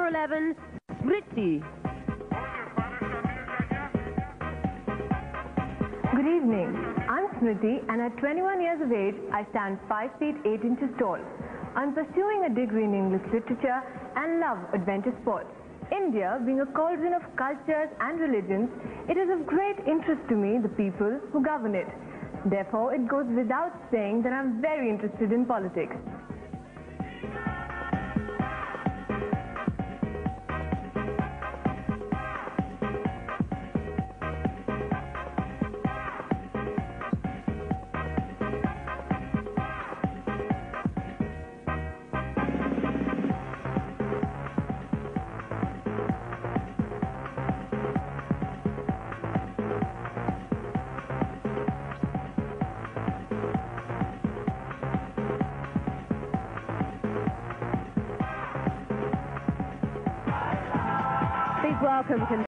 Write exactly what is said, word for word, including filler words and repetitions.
number eleven, SMRITI. Good evening. I'm SMRITI, and at twenty-one years of age, I stand five feet eight inches tall. I'm pursuing a degree in English literature and love adventure sports. India, being a cauldron of cultures and religions, it is of great interest to me the people who govern it. Therefore, it goes without saying that I'm very interested in politics. Please welcome